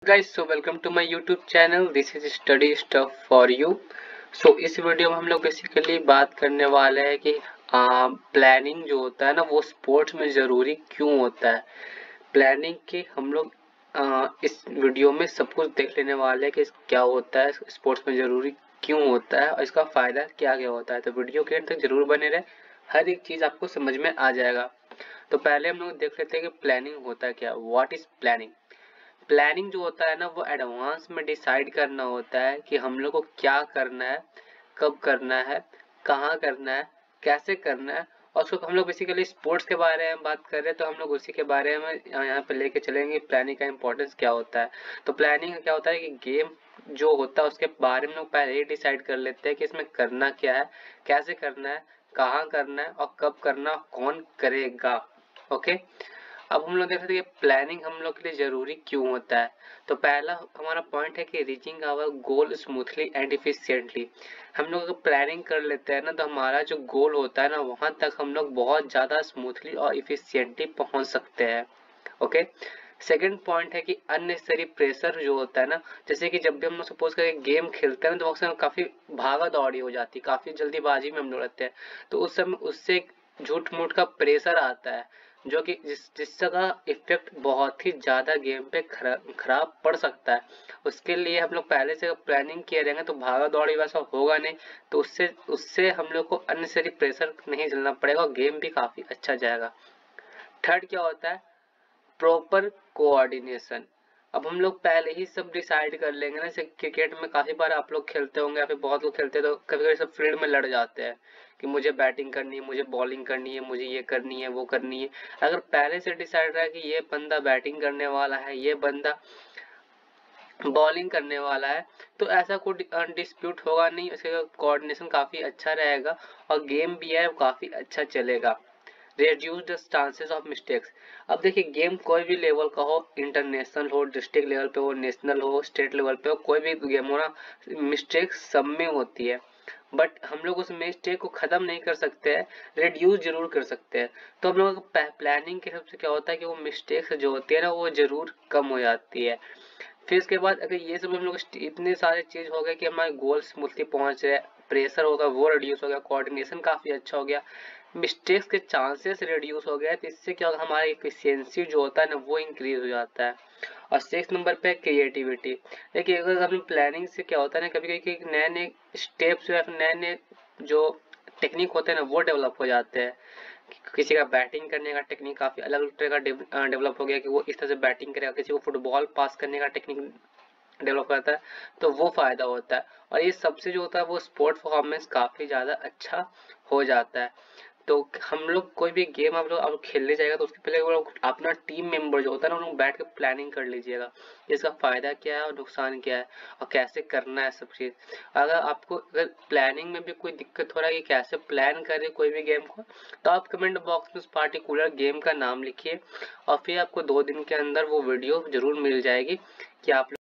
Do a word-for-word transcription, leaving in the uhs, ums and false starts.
Guys, so welcome to my YouTube channel. This is study stuff for you. So इस video में हम लोग basically बात करने वाले हैं कि प्लानिंग जो होता है ना वो स्पोर्ट्स में ज़रूरी क्यों होता है। प्लानिंग के हम लोग आ, इस वीडियो में सब कुछ देख लेने वाले हैं कि क्या होता है, स्पोर्ट्स में ज़रूरी क्यों होता है और इसका फ़ायदा क्या क्या होता है। तो वीडियो के अंत तक जरूर बने रहे, हर एक चीज़ आपको समझ में आ जाएगा। तो पहले हम लोग देख लेते हैं कि प्लानिंग होता है क्या। What is planning. प्लानिंग जो होता है ना वो एडवांस में डिसाइड करना होता है कि हम लोग को क्या करना है, कब करना है, कहाँ करना है, कैसे करना है। और उसको हम लोग बेसिकली स्पोर्ट्स के बारे में बात कर रहे हैं तो हम लोग उसी के बारे में यहाँ पे लेके चलेंगे, प्लानिंग का इंपॉर्टेंस क्या होता है। तो प्लानिंग का क्या होता है कि गेम जो होता है उसके बारे में लोग पहले ही डिसाइड कर लेते हैं कि इसमें करना क्या है, कैसे करना है, कहाँ करना है और कब करना, कौन करेगा। ओके, अब हम लोग देखते हैं कि प्लानिंग हम लोग के लिए जरूरी क्यों होता है। तो पहला हमारा पॉइंट है कि reaching our goal smoothly and efficiently. हम लोग अगर प्लानिंग कर लेते हैं ना तो हमारा जो गोल होता है ना वहां तक हम लोग बहुत ज्यादा स्मूथली और इफिशिएंटली पहुंच सकते हैं। ओके, सेकेंड पॉइंट है कि अननेसेसरी प्रेशर जो होता है ना, जैसे कि जब भी हम लोग सपोज करें गेम खेलते हैं तो अक्सर काफी भागा दौड़ी हो जाती है, काफी जल्दीबाजी में हम लोग रहते हैं। तो उस समय उससे झूठ मूठ का प्रेशर आता है जो कि जिस जिसका इफेक्ट बहुत ही ज्यादा गेम पे खराब खराब पड़ सकता है। उसके लिए हम लोग पहले से प्लानिंग किए रहेंगे तो भागा दौड़ी वैसा होगा नहीं, तो उससे उससे हम लोग को अननेसेसरी प्रेशर नहीं झेलना पड़ेगा और गेम भी काफी अच्छा जाएगा। थर्ड क्या होता है, प्रॉपर कोऑर्डिनेशन। अब हम लोग पहले ही सब डिसाइड कर लेंगे ना, जैसे क्रिकेट में काफी बार आप लोग खेलते होंगे या फिर बहुत लोग खेलते हैं तो कभी कभी सब फील्ड में लड़ जाते हैं कि मुझे बैटिंग करनी है, मुझे बॉलिंग करनी है, मुझे ये करनी है, वो करनी है। अगर पहले से डिसाइड रहा कि ये बंदा बैटिंग करने वाला है, ये बंदा बॉलिंग करने वाला है, तो ऐसा कोई डिस्प्यूट होगा नहीं, उसका कोऑर्डिनेशन काफी अच्छा रहेगा और गेम भी है वो काफी अच्छा चलेगा। Reduce the chances of mistakes. अब देखिए गेम कोई भी लेवल का हो, इंटरनेशनल हो, डिस्ट्रिक्ट लेवल पे हो, नेशनल हो, स्टेट लेवल पे हो, कोई भी गेम हो ना, मिस्टेक सब में होती है। बट हम लोग उस मिस्टेक को खत्म नहीं कर सकते हैं, रिड्यूस जरूर कर सकते हैं। तो हम लोग प्लानिंग के हिसाब से क्या होता है कि वो मिस्टेक्स जो होती है ना वो जरूर कम हो जाती है। फिर इसके बाद अगर ये सब हम लोग इतने सारे चीज हो गए कि हमारे गोल स्मूथली पहुंच रहे, प्रेशर होगा वो रिड्यूस हो गया, कोऑर्डिनेशन काफी अच्छा हो गया, मिस्टेक्स के चांसेस रिड्यूस हो गए, तो इससे क्या होगा हमारा एफिशिएंसी जो होता है ना वो इंक्रीज हो जाता है। और सिक्स नंबर पे क्रिएटिविटी। देखिए अगर अपनी प्लानिंग से क्या होता है ना, कभी कभी नए नए स्टेप्स या नए नए जो टेक्निक होते हैं ना वो डेवलप हो जाते हैं। किसी का बैटिंग करने का टेक्निक काफी अलग तरह का डेवलप हो गया कि वो इस तरह से बैटिंग करेगा, किसी को फुटबॉल पास करने का टेक्निक डेवलप करता है, तो वो फायदा होता है। और ये सबसे जो होता है वो स्पोर्ट परफॉर्मेंस काफी ज्यादा अच्छा हो जाता है। तो हम लोग कोई भी गेम आप लोग आप खेलने जाएगा तो उसके पहले वो लोग अपना टीम मेंबर जो होता है ना, उन लोग बैठ के प्लानिंग कर लीजिएगा इसका फायदा क्या है और नुकसान क्या है और कैसे करना है सब चीज। अगर आपको अगर प्लानिंग में भी कोई दिक्कत हो रहा है कि कैसे प्लान करें कोई भी गेम को, तो आप कमेंट बॉक्स में उस पार्टिकुलर गेम का नाम लिखिए और फिर आपको दो दिन के अंदर वो वीडियो जरूर मिल जाएगी कि आप